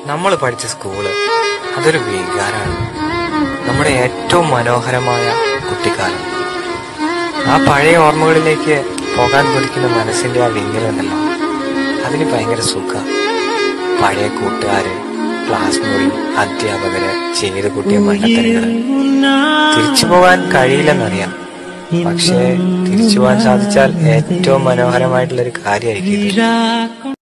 നമ്മൾ പഠിച്ച സ്കൂള് അതൊരു വികാരമാണ്. നമ്മുടെ ഏറ്റവും മനോഹരമായ കുട്ടിക്കാലം. ആ പഴയ ഓർമ്മകളിലേക്ക് പോകാൻ കൊതിക്കുന്ന മനസ്സിന്റെ ആ വിങ്ങലുണ്ടല്ലോ, അതിന് ഭയങ്കര സുഖ. പഴയ കൂട്ടുകാര്, ക്ലാസ് മുറി, അധ്യാപകര് ചെയ്തു കൂട്ടിയ മണ്ടത്തരങ്ങള് തിരിച്ചു പോകാൻ കഴിയില്ലെന്നറിയാം. പക്ഷേ തിരിച്ചു പോകാൻ സാധിച്ചാൽ ഏറ്റവും മനോഹരമായിട്ടുള്ളൊരു കാര്യമായിരിക്കും ഇത്.